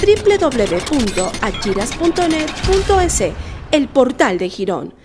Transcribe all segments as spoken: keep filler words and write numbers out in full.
w w w punto achiras punto net punto es, el portal de Girón.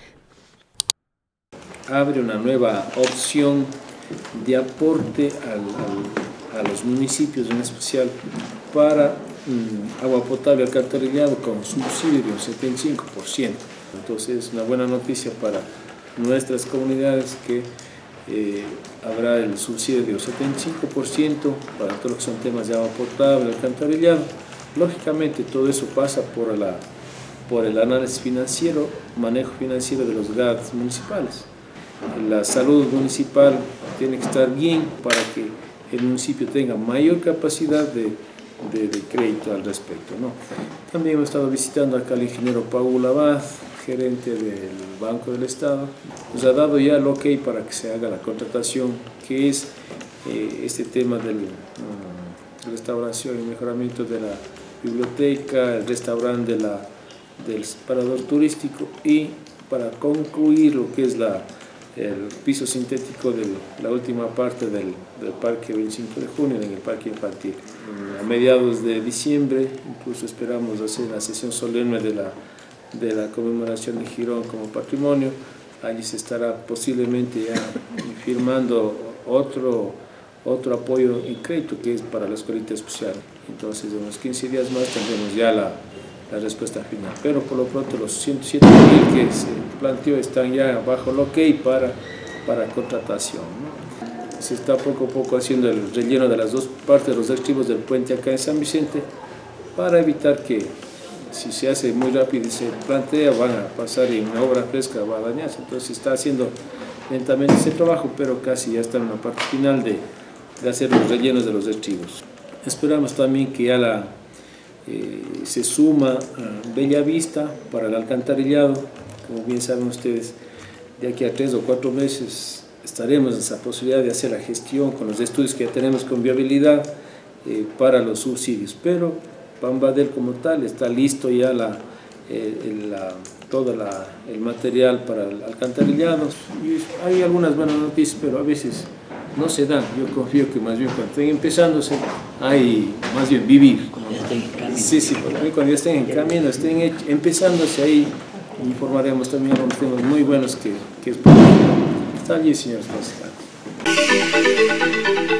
Abre una nueva opción de aporte al, al, a los municipios, en especial para mmm, agua potable alcantarillado con subsidio de un setenta y cinco por ciento. Entonces es una buena noticia para nuestras comunidades que eh, habrá el subsidio de un setenta y cinco por ciento para todos los que son temas de agua potable, alcantarillado. Lógicamente todo eso pasa por, la, por el análisis financiero, manejo financiero de los gastos municipales. La salud municipal tiene que estar bien para que el municipio tenga mayor capacidad de, de, de crédito al respecto, ¿no? También hemos estado visitando acá al ingeniero Paul Abad, gerente del Banco del Estado. Nos ha dado ya el ok para que se haga la contratación, que es eh, este tema de la um, restauración y mejoramiento de la biblioteca, el restaurante de la, del parador turístico y para concluir lo que es la el piso sintético de la última parte del, del Parque veinticinco de junio, en el Parque Infantil. A mediados de diciembre, incluso esperamos hacer la sesión solemne de la, de la conmemoración de Girón como patrimonio. Allí se estará posiblemente ya firmando otro, otro apoyo en crédito que es para la escuelita especial. Entonces, en unos quince días más tendremos ya la la respuesta final, pero por lo pronto los ciento siete mil que se planteó están ya bajo el ok para, para contratación, ¿no? Se está poco a poco haciendo el relleno de las dos partes de los archivos del puente acá en San Vicente para evitar que si se hace muy rápido y se plantea van a pasar en una obra fresca, va a dañarse. Entonces se está haciendo lentamente ese trabajo, pero casi ya está en la parte final de, de hacer los rellenos de los archivos. Esperamos también que ya la Eh, se suma a Bellavista para el alcantarillado. Como bien saben ustedes, de aquí a tres o cuatro meses estaremos en esa posibilidad de hacer la gestión con los estudios que ya tenemos con viabilidad eh, para los subsidios, pero Pambadel como tal está listo ya la, eh, la, todo la, el material para el alcantarillado. Y hay algunas buenas noticias, pero a veces no se dan. Yo confío que más bien cuando estén empezándose hay más bien vivir. Sí, sí, porque cuando ya estén en camino, estén empezándose ahí, informaremos también de unos temas muy buenos que, que es para... Está allí, señores.